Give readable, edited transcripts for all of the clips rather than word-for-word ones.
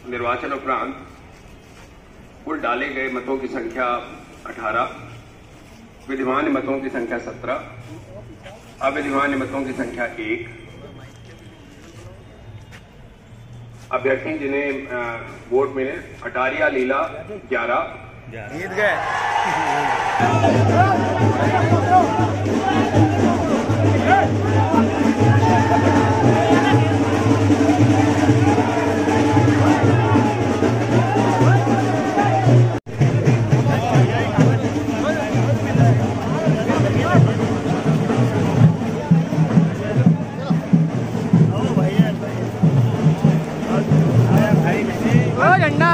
निर्वाचन उपरांत कुल डाले गए मतों की संख्या 18, विधिमान्य मतों की संख्या 17, अविधिमान्य मतों की संख्या 1। अभ्यर्थी जिन्हें वोट मिले अटारिया लीला 11, जीत गए। झंडा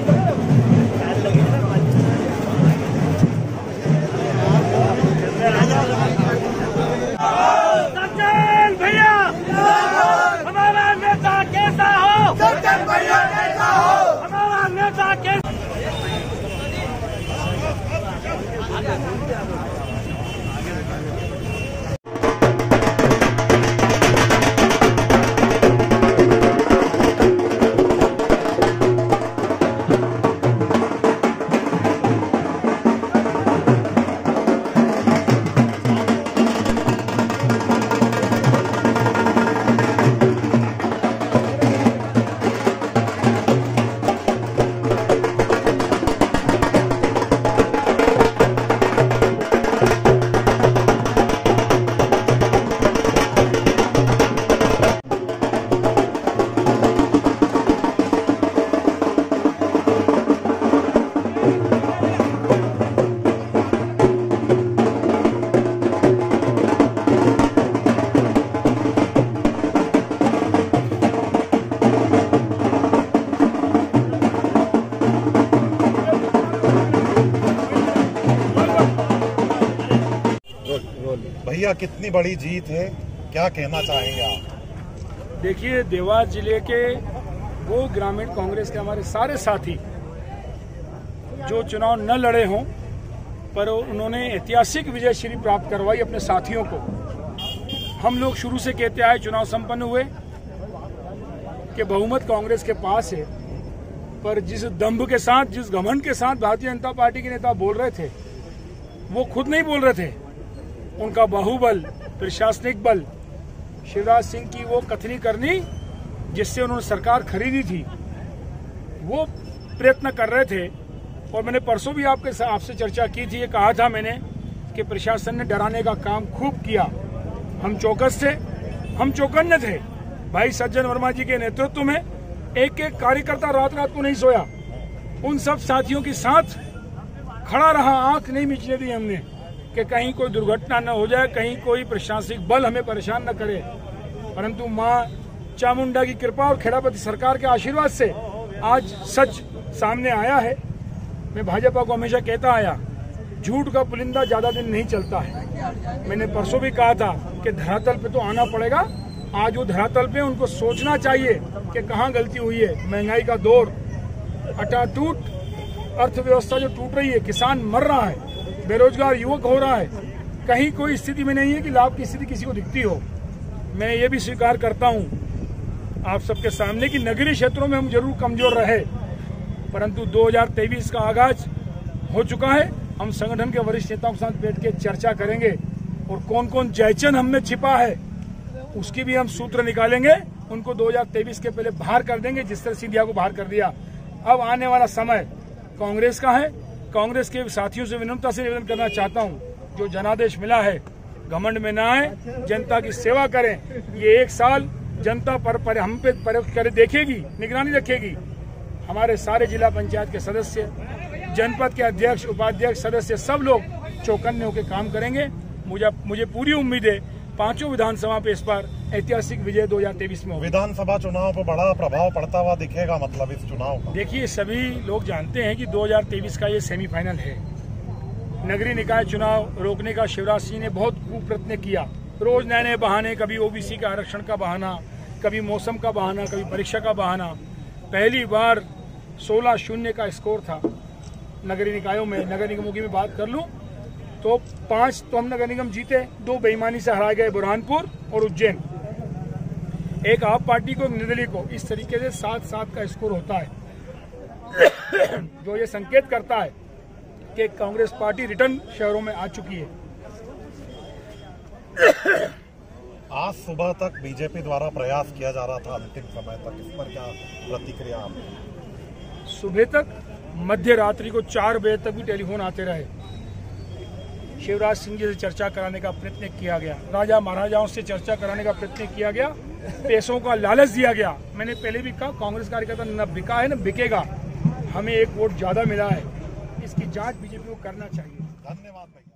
भैया हमारा नेता कैसा हो, भैया कैसा हो, हमारा नेता कैसा। भैया कितनी बड़ी जीत है, क्या कहना चाहेंगे आप? देखिए, देवास जिले के वो ग्रामीण कांग्रेस के हमारे सारे साथी जो चुनाव न लड़े हों पर उन्होंने ऐतिहासिक विजय श्री प्राप्त करवाई अपने साथियों को। हम लोग शुरू से कहते आए, चुनाव संपन्न हुए कि बहुमत कांग्रेस के पास है, पर जिस दंभ के साथ, जिस घमंड के साथ भारतीय जनता पार्टी के नेता बोल रहे थे, वो खुद नहीं बोल रहे थे। उनका बाहुबल, प्रशासनिक बल, शिवराज सिंह की वो कथनी करनी जिससे उन्होंने सरकार खरीदी थी, वो प्रयत्न कर रहे थे। और मैंने परसों भी आपसे चर्चा की थी, ये कहा था मैंने कि प्रशासन ने डराने का काम खूब किया। हम चौकस थे, हम चौकन्ने थे। भाई सज्जन वर्मा जी के नेतृत्व में एक एक कार्यकर्ता रात रात को नहीं सोया, उन सब साथियों के साथ खड़ा रहा, आंख नहीं मिचने दी हमने कि कहीं कोई दुर्घटना न हो जाए, कहीं कोई प्रशासनिक बल हमें परेशान न करे। परंतु मां चामुंडा की कृपा और खेड़ापति सरकार के आशीर्वाद से आज सच सामने आया है। मैं भाजपा को हमेशा कहता आया, झूठ का पुलिंदा ज्यादा दिन नहीं चलता है। मैंने परसों भी कहा था कि धरातल पे तो आना पड़ेगा। आज वो धरातल पे उनको सोचना चाहिए कि कहाँ गलती हुई है। महंगाई का दौर, अटाटूट अर्थव्यवस्था जो टूट रही है, किसान मर रहा है, बेरोजगार युवक हो रहा है, कहीं कोई स्थिति में नहीं है कि लाभ की स्थिति किसी को दिखती हो। मैं ये भी स्वीकार करता हूँ आप सबके सामने कि नगरीय क्षेत्रों में हम जरूर कमजोर रहे, परंतु 2023 का आगाज हो चुका है। हम संगठन के वरिष्ठ नेताओं के साथ बैठ के चर्चा करेंगे और कौन कौन जयचन हमने छिपा है उसकी भी हम सूत्र निकालेंगे। उनको 2023 के पहले बाहर कर देंगे, जिस तरह सिंधिया को बाहर कर दिया। अब आने वाला समय कांग्रेस का है। कांग्रेस के साथियों से विनम्रता से निवेदन करना चाहता हूं, जो जनादेश मिला है घमंड में ना आए, जनता की सेवा करें। ये 1 साल जनता पर हम पे परख कर देखेगी, निगरानी रखेगी। हमारे सारे जिला पंचायत के सदस्य, जनपद के अध्यक्ष, उपाध्यक्ष, सदस्य सब लोग चौकन्ने होकर काम करेंगे। मुझे पूरी उम्मीद है 5 विधानसभा पे इस बार ऐतिहासिक विजय 2023 में होगी। विधानसभा चुनाव पर बड़ा प्रभाव पड़ता हुआ दिखेगा, मतलब इस चुनाव का? देखिए, सभी लोग जानते हैं कि 2023 का ये सेमीफाइनल है। नगरीय निकाय चुनाव रोकने का शिवराज सिंह ने बहुत कुप्रयत्न किया। रोज नए नए बहाने, कभी ओबीसी का आरक्षण का बहाना, कभी मौसम का बहाना, कभी परीक्षा का बहाना। पहली बार 16-0 का स्कोर था नगरीय निकायों में। नगर निगमों की मैं बात कर लूं तो 5 तो हम नगर निगम जीते, 2 बेईमानी से हराए गए, बुरहानपुर और उज्जैन। एक आप पार्टी को, निर्दलीय को। इस तरीके से 7-7 का स्कोर होता है। जो ये संकेत करता है कि कांग्रेस पार्टी रिटर्न शहरों में आ चुकी है। आज सुबह तक बीजेपी द्वारा प्रयास किया जा रहा था अंतिम समय तक, इस पर क्या प्रतिक्रिया आपकी? सुबह तक मध्य रात्रि को 4 बजे तक भी टेलीफोन आते रहे। शिवराज सिंह जी से चर्चा कराने का प्रयत्न किया गया, राजा महाराजाओं से चर्चा कराने का प्रयत्न किया गया, पैसों का लालच दिया गया। मैंने पहले भी कहा कांग्रेस कार्यकर्ता न बिका है न बिकेगा। हमें 1 वोट ज्यादा मिला है, इसकी जांच बीजेपी को करना चाहिए। धन्यवाद भाई।